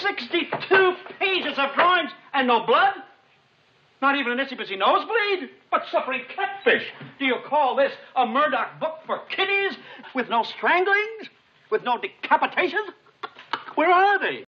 62 pages of drawings and no blood? Not even an itsy-bitsy nosebleed? But suffering catfish. Do you call this a Murdoch book for kiddies? With no stranglings? With no decapitations? Where are they?